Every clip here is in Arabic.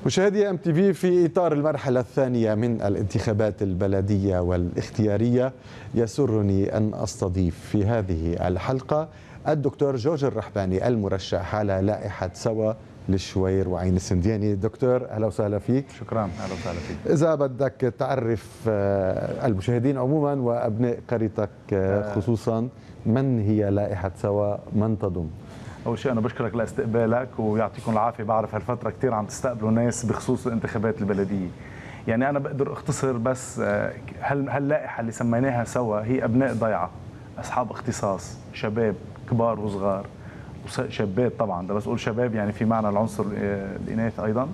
مشاهدي MTV، في إطار المرحلة الثانية من الانتخابات البلدية والاختيارية، يسرني أن أستضيف في هذه الحلقة الدكتور جورج الرحباني المرشح على لائحة سوا للشوير وعين السندياني. دكتور أهلا وسهلا فيك. شكرا، أهلا وسهلا فيك. إذا بدك تعرف المشاهدين عموما وأبناء قريتك خصوصا، من هي لائحة سوا؟ من تضم؟ أول شيء أنا بشكرك لاستقبالك ويعطيكم العافية. بعرف هالفترة كثير عم تستقبلوا ناس بخصوص الانتخابات البلدية. يعني أنا بقدر أختصر بس هاللائحة اللي سميناها سوا هي أبناء ضيعة، أصحاب اختصاص، شباب كبار وصغار وشابات. طبعا ده بس أقول شباب يعني في معنى العنصر الإناث أيضا.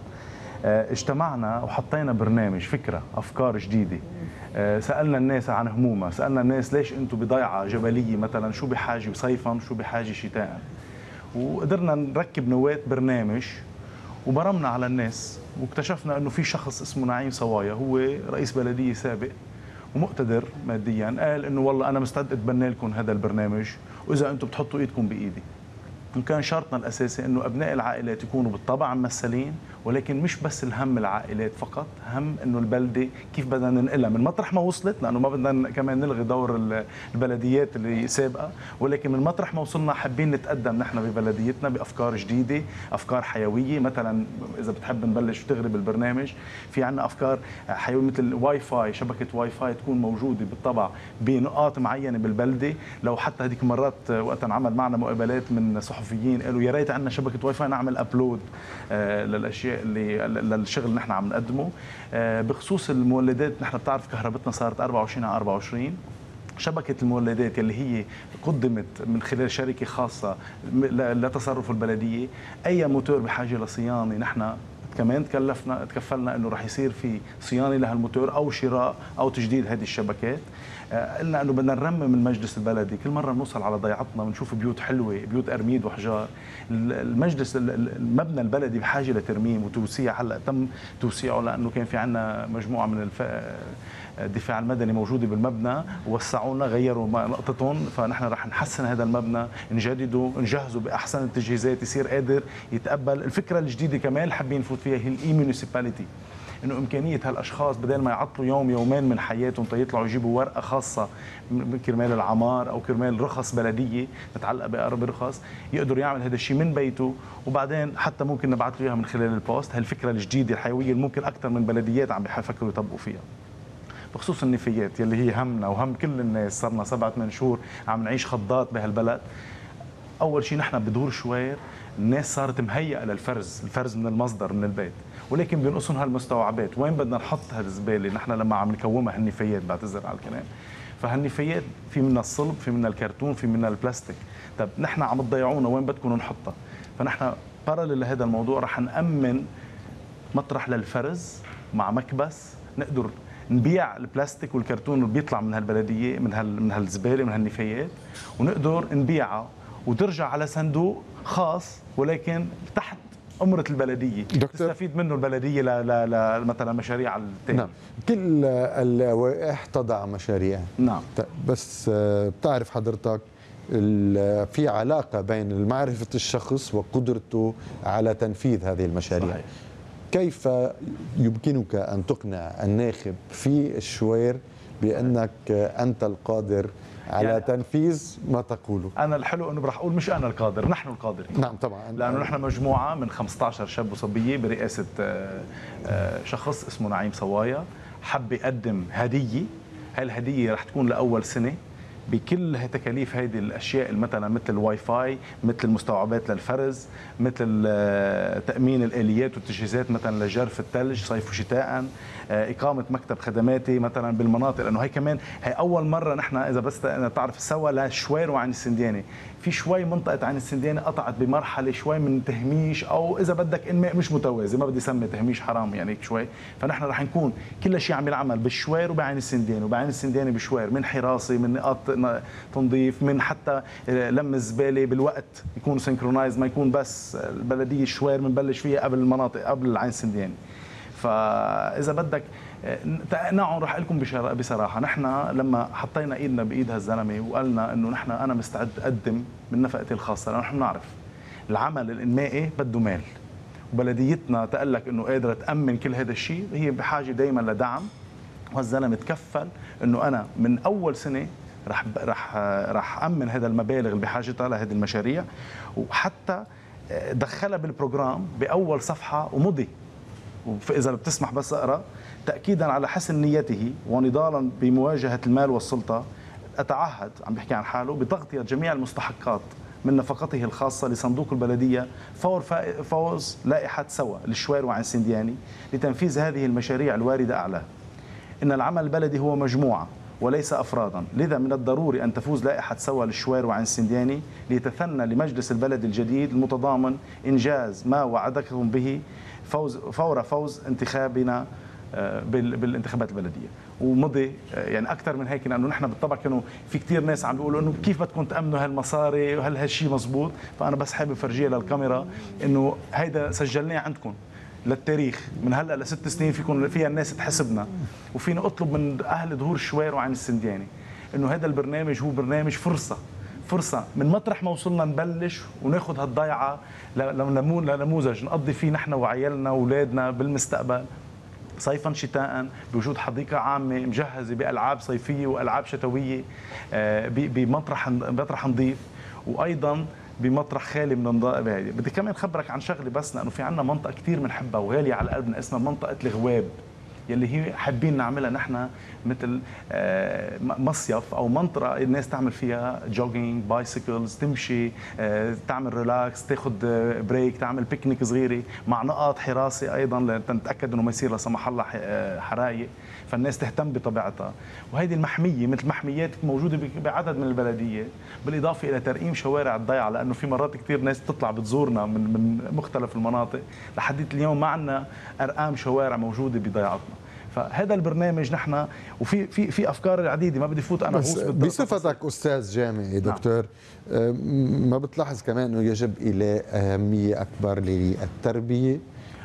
اجتمعنا وحطينا برنامج، فكرة، أفكار جديدة. سألنا الناس عن همومها، سألنا الناس ليش أنتم بضيعة جبلية مثلا، شو بحاجة صيفا شو بحاجة شتاء، وقدرنا نركب نواة برنامج وبرمنا على الناس. واكتشفنا انه في شخص اسمه نعيم صوايا، هو رئيس بلدية سابق ومقتدر ماديا، قال انه والله انا مستعد اتبنى لكم هذا البرنامج واذا انتم بتحطوا ايدكم بايدي. وكان شرطنا الاساسي انه ابناء العائلات يكونوا بالطبع ممثلين، ولكن مش بس الهم العائلات فقط، هم انه البلده كيف بدنا ننقلها من مطرح ما وصلت، لانه ما بدنا كمان نلغي دور البلديات اللي سابقه، ولكن من مطرح ما وصلنا حابين نتقدم نحن ببلديتنا بافكار جديده، افكار حيويه. مثلا اذا بتحب نبلش وتغري بالبرنامج، في عندنا افكار حيويه مثل واي فاي، شبكه واي فاي تكون موجوده بالطبع بنقاط معينه بالبلده. لو حتى هذيك مرات وقت انعمل معنا مقابلات من صحفيين قالوا يا ريت عندنا شبكه واي فاي نعمل ابلود للاشياء للشغل اللي نحن عم نقدمه. بخصوص المولدات، نحن بتعرف كهربتنا صارت 24 على 24. شبكة المولدات اللي هي قدمت من خلال شركة خاصة لتصرف البلدية، أي موتور بحاجة لصيانة نحن كمان تكفلنا انه رح يصير في صيانه لهالموتور او شراء او تجديد هذه الشبكات. قلنا انه بدنا نرمم المجلس البلدي. كل مره بنوصل على ضيعتنا بنشوف بيوت حلوه، بيوت ارميد وحجار. المجلس المبنى البلدي بحاجه لترميم وتوسيع. هلا تم توسيعه لانه كان في عندنا مجموعه من الدفاع المدني موجوده بالمبنى، وسعونا غيروا نقطتهم، فنحن رح نحسن هذا المبنى، نجدده، نجهزه باحسن التجهيزات يصير قادر يتقبل. الفكره الجديده كمان اللي حابين نفوت فيها هي الاي ميونيسيباليتي، انه امكانيه هالاشخاص بدل ما يعطلوا يوم يومين من حياتهم يطلعوا يجيبوا ورقه خاصه كرمال العمار او كرمال رخص بلديه نتعلق بقرب رخص، يقدر يعمل هذا الشيء من بيته، وبعدين حتى ممكن نبعث له اياها من خلال البوست. هالفكره الجديده الحيويه اللي ممكن اكثر من بلديات عم بيفكروا يطبقوا فيها. بخصوص النفايات يلي هي همنا وهم كل الناس، صرنا 7-8 شهور عم نعيش خضات بهالبلد. اول شيء نحن بدور شوير الناس صارت مهيئه للفرز، الفرز من المصدر من البيت، ولكن بينقصن هالمستوعبات. وين بدنا نحط هالزباله نحن لما عم نكومها هالنفايات؟ بعتذر على الكلام. فهالنفايات في منها الصلب، في منها الكرتون، في منها البلاستيك. طب نحن عم تضيعونا، وين بدكم نحطها؟ فنحن باراليل لهذا الموضوع رح نأمن مطرح للفرز مع مكبس نقدر نبيع البلاستيك والكرتون اللي بيطلع من هالبلديه، من هالزباله، من هالنفايات، ونقدر نبيعها وترجع على صندوق خاص ولكن تحت أمرة البلدية، تستفيد منه البلدية مثلا مشاريع التانية. نعم، كل اللوائح تضع مشاريع. نعم، بس بتعرف حضرتك في علاقة بين معرفة الشخص وقدرته على تنفيذ هذه المشاريع. صحيح. كيف يمكنك أن تقنع الناخب في الشوير بأنك أنت القادر على يعني تنفيذ ما تقوله؟ أنا الحلو أنه رح أقول مش أنا القادر، نحن القادرين. نعم طبعا، لأنه نحن مجموعة من 15 شاب وصبية برئاسة شخص اسمه نعيم صوايا، حب يقدم هدية. هالهدية رح تكون لأول سنة بكل تكاليف هيدي الاشياء، مثلا مثل الواي فاي، مثل المستوعبات للفرز، مثل تامين الاليات والتجهيزات مثلا لجرف الثلج صيف وشتاء، اقامه مكتب خدماتي مثلا بالمناطق، لانه هي كمان هي اول مره نحن اذا بس تعرف سوا لشوير وعين السندياني. في شوي منطقه عين السندياني قطعت بمرحله شوي من تهميش، او اذا بدك انماء مش متوازي، ما بدي اسمي تهميش حرام يعني شوي. فنحن رح نكون كل شيء عم ينعمل بالشوير وبعين السندياني، وبعين السندياني بشوير، من حراسه، من نقاط تنظيف، من حتى لم الزباله بالوقت يكون سينكرونايز، ما يكون بس البلديه الشوير بنبلش فيها قبل المناطق قبل العين السندياني. فاذا بدك تقنعهم رح لكم بصراحه، نحن لما حطينا ايدنا بايد هالزلمه وقالنا انه نحن انا مستعد اقدم من نفقتي الخاصه، لانه نحن بنعرف العمل الانمائي بده مال، وبلديتنا تقلك انه قادره تامن كل هذا الشيء، هي بحاجه دائما لدعم. وهالزلمه تكفل انه انا من اول سنه رح امن هذا المبالغ اللي بحاجتها لهذه المشاريع، وحتى دخلها بالبروجرام باول صفحه ومضي. فاذا بتسمح بس اقرا: تاكيدا على حسن نيته ونضالا بمواجهه المال والسلطه، اتعهد، عم بيحكي عن حاله، بتغطيه جميع المستحقات من نفقته الخاصة لصندوق البلدية فور فوز لائحة سوا للشوير وعين سندياني لتنفيذ هذه المشاريع الواردة أعلاه. إن العمل البلدي هو مجموعة وليس أفرادا، لذا من الضروري أن تفوز لائحة سوا للشوير وعين سندياني ليتثنى لمجلس البلد الجديد المتضامن إنجاز ما وعدكم به فور فوز انتخابنا بالانتخابات البلديه. ومضي يعني اكثر من هيك، لانه نحن بالطبع كانوا في كثير ناس عم بيقولوا انه كيف بدكم تامنوا هالمصاري وهل هالشيء مزبوط. فانا بس حابب فرجيها للكاميرا انه هيدا سجلناه عندكم للتاريخ، من هلا ل6 سنين فيكم فيها الناس تحسبنا، وفينا اطلب من اهل ظهور الشوير وعين السندياني انه هذا البرنامج هو برنامج فرصه من مطرح ما وصلنا نبلش وناخذ هالضيعه لنموذج نقضي فيه نحن وعيالنا واولادنا بالمستقبل، صيفا شتاء، بوجود عامه مجهزه بالعاب صيفيه والعاب شتويه بمطرح نظيف، وايضا بمطرح خالي من النظافه. بدي كمان خبرك عن شغله بس، لانه في عندنا منطقه كثير بنحبها وغاليه على قلبنا اسمها منطقه الغواب، يلي هي حابين نعملها نحن مثل مصيف او منطقه الناس تعمل فيها جوجينج، بايسيكلز، تمشي، تعمل ريلاكس، تاخذ بريك، تعمل بيكنيك صغيره مع نقاط حراسه ايضا لنتاكد انه ما يصير لا سمح الله حرايق، فالناس تهتم بطبيعتها. وهيدي المحميه مثل محميات موجوده بعدد من البلديه، بالاضافه الى ترقيم شوارع الضيعه، لانه في مرات كثير ناس بتطلع بتزورنا من مختلف المناطق، لحديت اليوم ما عندنا ارقام شوارع موجوده بضيعتنا. فهذا البرنامج نحن وفي في افكار عديده، ما بدي فوت انا بس بصفتك استاذ جامعي دكتور، ما بتلاحظ كمان انه يجب الى اهميه اكبر للتربيه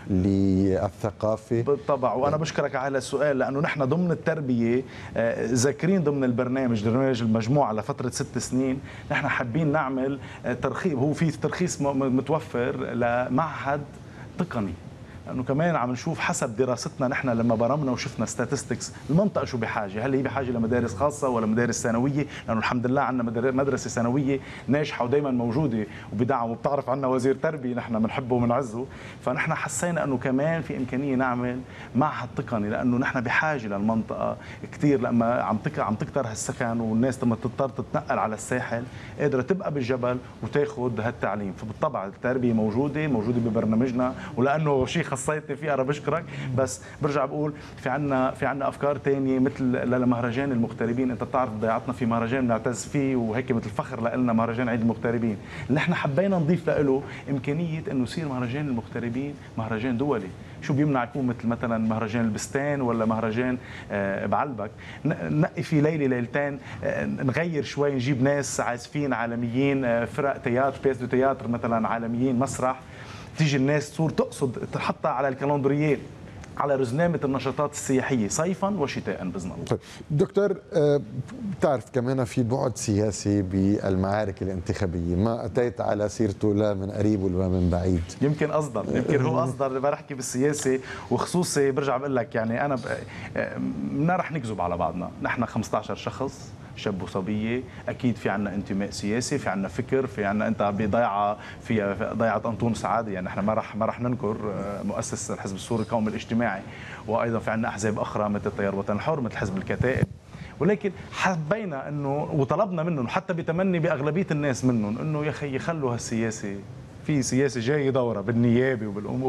للثقافه؟ بالطبع، وانا بشكرك على السؤال، لانه نحن ضمن التربيه ذاكرين ضمن برنامج المجموعه لفتره 6 سنين، نحن حابين نعمل ترخيص، هو في ترخيص متوفر لمعهد تقني، لانه كمان عم نشوف حسب دراستنا نحن لما برمنا وشفنا ستاتستكس المنطقه شو بحاجه، هل هي بحاجه لمدارس خاصه ولا مدارس ثانويه، لانه الحمد لله عندنا مدرسه ثانويه ناجحه ودائما موجوده وبدعم، وبتعرف عنا وزير تربيه نحن بنحبه وبنعزه، فنحن حسينا انه كمان في امكانيه نعمل معهد تقني، لانه نحن بحاجه للمنطقه كثير، لما عم تكتر هالسكن والناس لما تضطر تتنقل على الساحل قادره تبقى بالجبل وتاخذ هالتعليم. فبالطبع التربيه موجوده ببرنامجنا، ولانه شيء خصيتني فيه انا بشكرك، بس برجع بقول في عنا افكار ثانيه مثل لمهرجان المغتربين. انت بتعرف ضيعتنا في مهرجان بنعتز فيه وهيك مثل فخر لنا، مهرجان عيد المغتربين اللي احنا حبينا نضيف له امكانيه انه يصير مهرجان المغتربين مهرجان دولي. شو بيمنع يكون مثلا مهرجان البستان ولا مهرجان بعلبك، نقي في ليله ليلتين، نغير شوي، نجيب ناس عازفين عالميين، فرق تياتر، بيس دو تياتر مثلا عالميين، مسرح، تيجي الناس تصور تقصد تحطها على الكالندريات على رزنامة النشاطات السياحية صيفا وشتاء بإذن الله. طيب دكتور، بتعرف كمان في بعد سياسي بالمعارك الانتخابية، ما أتيت على سيرته لا من قريب ولا من بعيد. يمكن هو أصدر بحكي بالسياسة، وخصوصي برجع بقول لك يعني أنا ما رح نكذب على بعضنا، نحن 15 شخص شاب وصبيه، اكيد في عنا انتماء سياسي، في عنا فكر، في عنا انت بضيعه، في ضيعه انطون سعاده، يعني نحن ما رح ننكر مؤسس الحزب السوري القومي الاجتماعي، وايضا في عنا احزاب اخرى مثل تيار الوطن الحر، مثل حزب الكتائب، ولكن حبينا انه وطلبنا منهم حتى بتمني باغلبيه الناس منهم انه يا اخي خلوا هالسياسه، في سياسه جاي دوره بالنيابه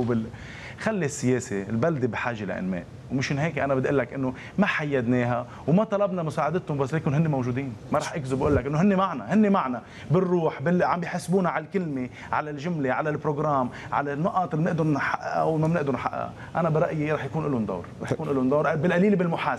خلي السياسه، البلده بحاجه لانماء، ومشان هيك انا بدي اقول لك انه ما حيدناها وما طلبنا مساعدتهم، بس ليكن هن موجودين، ما راح اكذب واقول لك انه هن معنا بالروح، عم بيحسبونا على الكلمه، على الجمله، على البروجرام، على النقاط اللي بنقدر نحققها وما بنقدر نحققها. انا برايي راح يكون لهم دور، بالقليل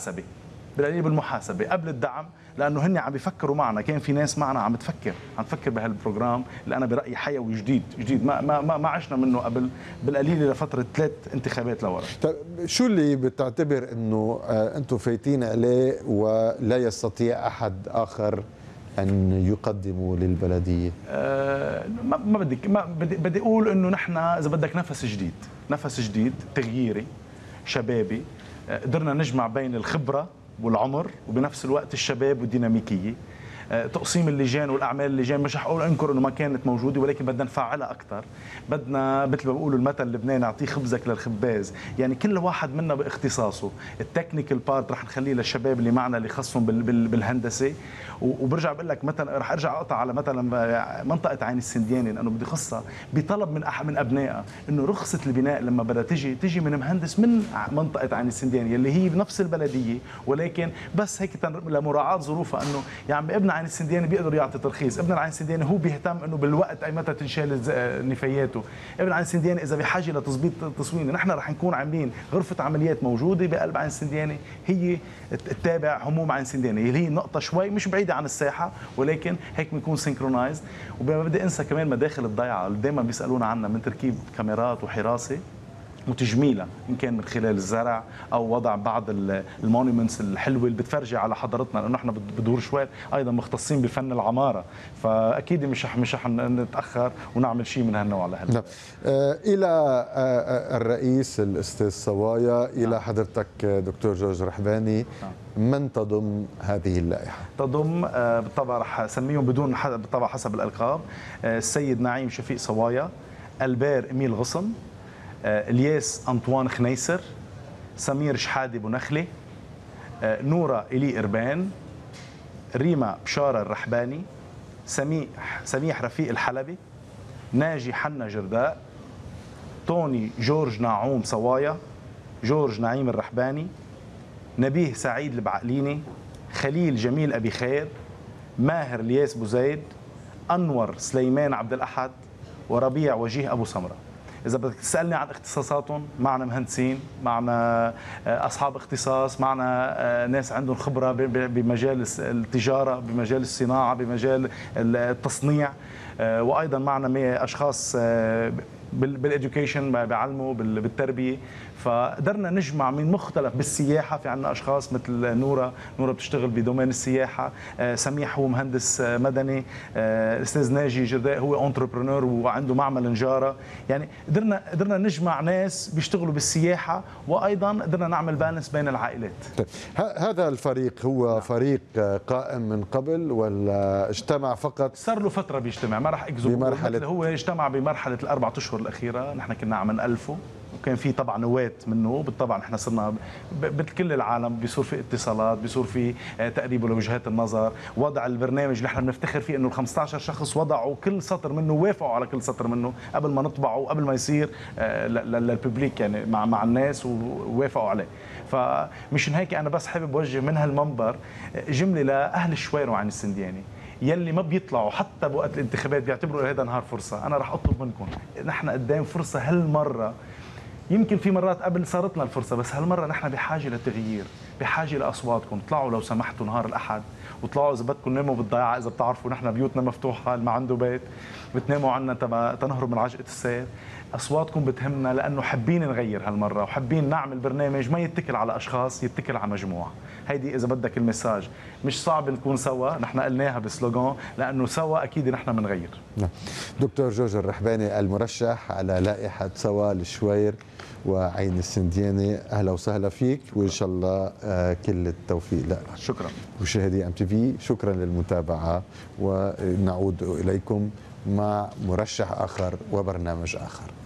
بالمحاسبه قبل الدعم، لانه هن عم بيفكروا معنا، كان في ناس معنا عم تفكر بهالبروجرام اللي انا برايي حيوي جديد ما عشنا منه قبل، بالقليل لفتره 3 انتخابات لورا. طيب شو اللي بتعتبر انه انتم فايتين عليه ولا يستطيع احد اخر أن يقدموا للبلدية؟ بدي أقول أنه نحن إذا بدك نفس جديد تغييري شبابي، قدرنا نجمع بين الخبرة والعمر وبنفس الوقت الشباب والديناميكية. تقسيم اللجان والاعمال اللجان مش رح اقول انكر انه ما كانت موجوده، ولكن بدنا نفعلها اكثر. بدنا مثل ما بيقولوا المثل اللبناني اعطيه خبزك للخباز، يعني كل واحد منا باختصاصه. التكنيكال بارت رح نخليه للشباب اللي معنا اللي خصهم بالهندسه. وبرجع بقول لك مثلا رح ارجع اقطع على مثلا منطقه عين السندياني، لانه بدي خصها بطلب من ابنائها انه رخصه البناء لما بدها تجي من مهندس من منطقه عين السندياني اللي هي بنفس البلديه، ولكن بس هيك لمراعاه ظروفها انه يعني ابن عين السندياني بيقدر يعطي ترخيص. ابن العين السندياني هو بيهتم انه بالوقت اي متى تنشال نفاياته. ابن العين السندياني اذا بحاجه لتظبيط تصويني، نحن رح نكون عاملين غرفه عمليات موجوده بقلب عين السندياني، هي تتابع هموم عين السندياني اللي هي نقطه شوي مش بعيده عن الساحه، ولكن هيك بنكون سينكرونايز. وما بدي انسى كمان مداخل الضيعه اللي دائما بيسالونا عنها، من تركيب كاميرات وحراسه وتجميلها، ان كان من خلال الزرع او وضع بعض المونيومنتس الحلوه اللي بتفرجي على حضارتنا، لانه احنا بدور شوي ايضا مختصين بفن العماره، فاكيد مش رح نتاخر ونعمل شيء من هالنوع لهلا. نعم. الى الرئيس الاستاذ صوايا، الى حضرتك دكتور جورج رحباني، من تضم هذه اللائحه؟ تضم بالطبع رح اسميهم بدون بالطبع حسب الالقاب: السيد نعيم شفيق صوايا، البير اميل غصن، الياس أنطوان خنيسر، سمير شحادي بونخلي، نورة إلي إربان، ريما بشارة الرحباني، سميح رفيق الحلبي، ناجي حنا جرداء، توني جورج ناعوم صوايا، جورج نعيم الرحباني، نبيه سعيد البعقليني، خليل جميل أبي خير، ماهر الياس بوزيد، أنور سليمان عبد الأحد، وربيع وجيه أبو سمرة. إذا بدك تسألني عن اختصاصاتهم، معنا مهندسين، معنا أصحاب اختصاص، معنا ناس عندهم خبرة بمجال التجارة، بمجال الصناعة، بمجال التصنيع، وأيضا معنا أشخاص بالإديوكيشن بيعلموا بالتربية. فقدرنا نجمع من مختلف بالسياحة، في عندنا أشخاص مثل نورة بتشتغل بدومين السياحة، سميح هو مهندس مدني، الأستاذ ناجي جرداء هو انتربرونور وعنده معمل نجارة. يعني قدرنا نجمع ناس بيشتغلوا بالسياحة، وأيضا قدرنا نعمل بالانس بين العائلات. هذا الفريق هو فريق قائم من قبل ولا اجتمع فقط؟ صار له فترة بيجتمع، ما راح أكذب، هو اجتمع بمرحلة الأربع أشهر الأخيرة. نحن كنا عم نألفه، وكان في طبعا نواة منه. بالطبع نحن صرنا بكل العالم بيصير في اتصالات، بيصير في تقريب لوجهات النظر، وضع البرنامج اللي نحن بنفتخر فيه انه ال 15 شخص وضعوا كل سطر منه، وافقوا على كل سطر منه قبل ما نطبعه، قبل ما يصير للببليك، يعني مع الناس، ووافقوا عليه. فمشان هيك انا بس حابب اوجه من هالمنبر جمله لاهل الشوارع وعين السندياني يلي ما بيطلعوا حتى بوقت الانتخابات، بيعتبروا هذا نهار فرصه. انا رح اطلب منكم، نحن قدام فرصه هالمره. يمكن في مرات قبل صارت لنا الفرصه، بس هالمره نحن بحاجه للتغيير، بحاجه لاصواتكم. اطلعوا لو سمحتوا نهار الاحد، وطلعوا اذا بدكم ناموا بالضيعه، اذا بتعرفوا نحن بيوتنا مفتوحه، اللي ما عنده بيت بتناموا عنا تنهروا من عجقه السير. اصواتكم بتهمنا، لانه حابين نغير هالمره، وحابين نعمل برنامج ما يتكل على اشخاص، يتكل على مجموعه. هيدي اذا بدك المساج. مش صعب نكون سوا، نحن قلناها بسلوغان، لانه سوا اكيد نحن بنغير. دكتور جورج الرحباني، المرشح على لائحه سوا للشوير وعين السندياني، اهلا وسهلا فيك، وان شاء الله كل التوفيق لك. شكرا. مشاهدي MTV، شكرا للمتابعه، ونعود اليكم مع مرشح اخر وبرنامج اخر.